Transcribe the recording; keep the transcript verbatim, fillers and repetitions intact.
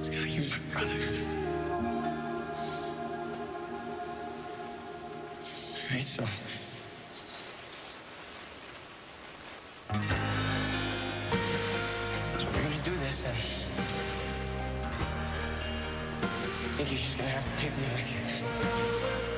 Scott, you're my brother. All right, so. So we're gonna do this, and I think you're just gonna have to take me with you.